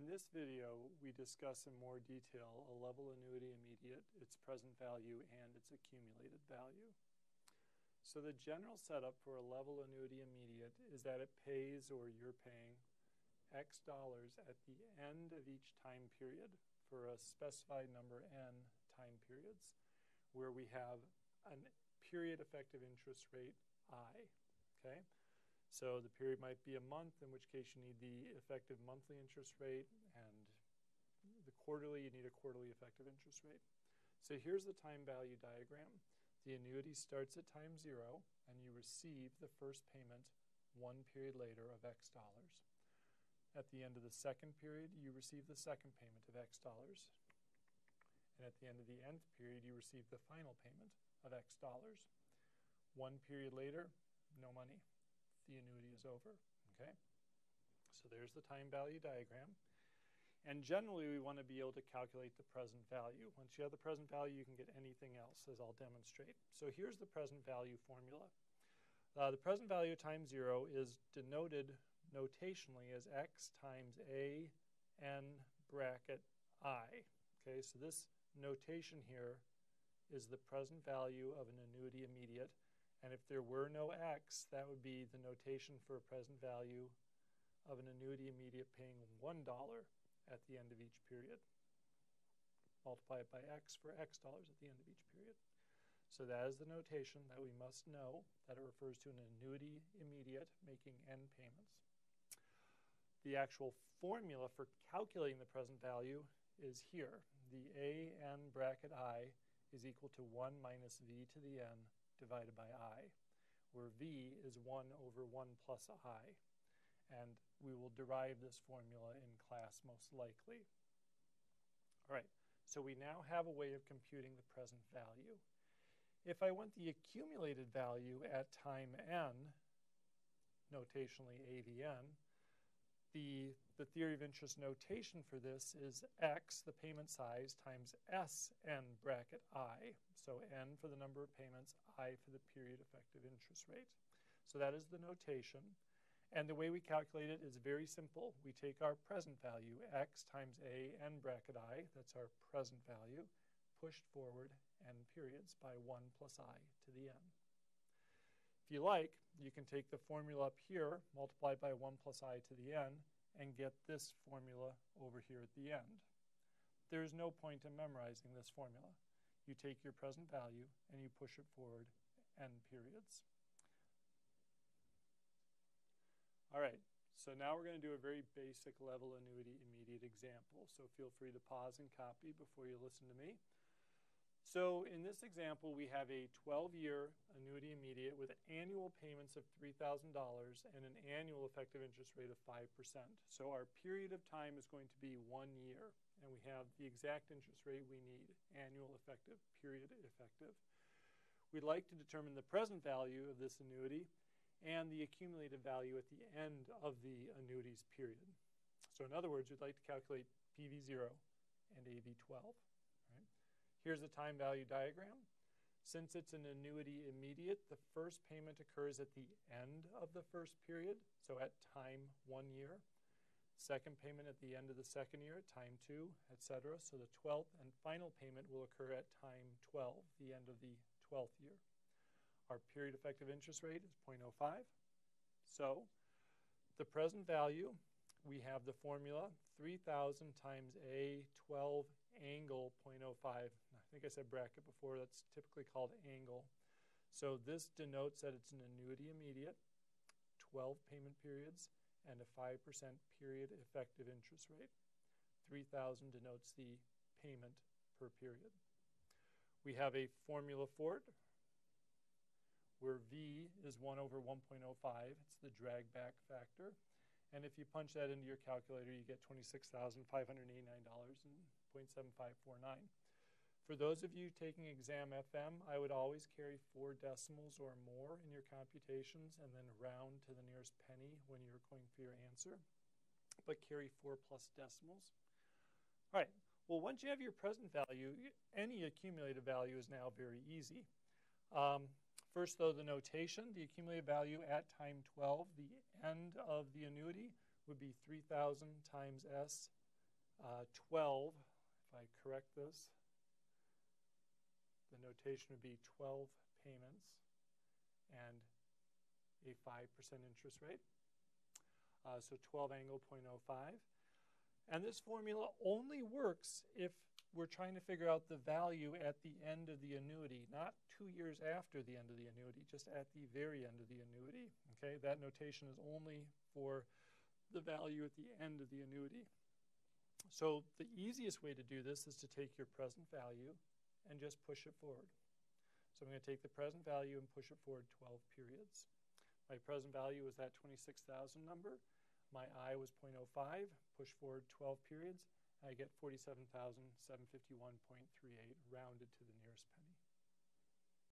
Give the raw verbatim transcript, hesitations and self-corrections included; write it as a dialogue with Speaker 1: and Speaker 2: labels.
Speaker 1: In this video, we discuss in more detail a level annuity immediate, its present value, and its accumulated value. So the general setup for a level annuity immediate is that it pays, or you're paying, X dollars at the end of each time period for a specified number N time periods, where we have a period effective interest rate I. Okay? So the period might be a month, in which case you need the effective monthly interest rate, and the quarterly, you need a quarterly effective interest rate. So here's the time value diagram. The annuity starts at time zero, and you receive the first payment one period later of X dollars. At the end of the second period, you receive the second payment of X dollars. And at the end of the nth period, you receive the final payment of X dollars. One period later, no money. The annuity is over, okay? So there's the time value diagram. And generally, we want to be able to calculate the present value. Once you have the present value, you can get anything else, as I'll demonstrate. So here's the present value formula. Uh, the present value at time zero is denoted notationally as X times A N bracket I. Okay, so this notation here is the present value of an annuity immediate. And if there were no X, that would be the notation for a present value of an annuity immediate paying one dollar at the end of each period. Multiply it by X for X dollars at the end of each period. So that is the notation that we must know, that it refers to an annuity immediate making N payments. The actual formula for calculating the present value is here. The A N bracket I is equal to one minus V to the N divided by I, where V is one over one plus I. And we will derive this formula in class most likely. All right, so we now have a way of computing the present value. If I want the accumulated value at time N, notationally A V N, the, the theory of interest notation for this is X, the payment size, times S N bracket I. So N for the number of payments, I for the period effective interest rate. So that is the notation. And the way we calculate it is very simple. We take our present value, X times A N bracket I, that's our present value, pushed forward N periods by one plus I to the N. If you like, you can take the formula up here, multiplied by one plus I to the N, and get this formula over here at the end. There's no point in memorizing this formula. You take your present value and you push it forward N periods. All right, so now we're going to do a very basic level annuity immediate example. So feel free to pause and copy before you listen to me. So in this example, we have a twelve-year annuity immediate with annual payments of three thousand dollars and an annual effective interest rate of five percent. So our period of time is going to be one year, and we have the exact interest rate we need, annual effective, period effective. We'd like to determine the present value of this annuity and the accumulated value at the end of the annuity's period. So in other words, we'd like to calculate P V zero and A V twelve. Right? Here's the time value diagram. Since it's an annuity immediate, the first payment occurs at the end of the first period, so at time one year. Second payment at the end of the second year, at time two, et cetera. So the twelfth and final payment will occur at time twelve, the end of the twelfth year. Our period effective interest rate is zero point zero five. So the present value, we have the formula three thousand times A twelve angle zero point zero five. I think I said bracket before. That's typically called angle. So this denotes that it's an annuity immediate, twelve payment periods, and a five percent period effective interest rate. three thousand denotes the payment per period. We have a formula for it, where V is one over one point zero five. It's the drag back factor. And if you punch that into your calculator, you get twenty-six thousand five hundred eighty-nine dollars and zero point seven five four nine. For those of you taking exam F M, I would always carry four decimals or more in your computations and then round to the nearest penny when you're going for your answer, but carry four plus decimals. All right, well, once you have your present value, any accumulated value is now very easy. Um, First, though, the notation, the accumulated value at time twelve, the end of the annuity, would be three thousand times S Uh, twelve, if I correct this, the notation would be twelve payments and a five percent interest rate. Uh, so twelve angle zero point zero five. And this formula only works if we're trying to figure out the value at the end of the annuity, not two years after the end of the annuity, just at the very end of the annuity. Okay, that notation is only for the value at the end of the annuity. So the easiest way to do this is to take your present value and just push it forward. So I'm going to take the present value and push it forward twelve periods. My present value was that twenty-six thousand number. My I was zero point zero five, push forward twelve periods, and I get forty-seven thousand seven hundred fifty-one point three eight rounded to the nearest penny.